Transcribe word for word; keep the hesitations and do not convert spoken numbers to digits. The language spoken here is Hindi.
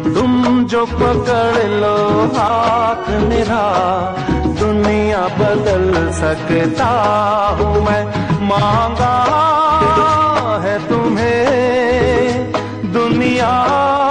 तुम जो पकड़ लो हाथ मेरा, दुनिया बदल सकता हूँ मैं। मांगा है तुम्हें दुनिया